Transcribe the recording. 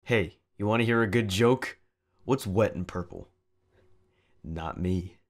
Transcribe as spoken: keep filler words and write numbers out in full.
Hey, you want to hear a good joke? What's wet and purple? Not me.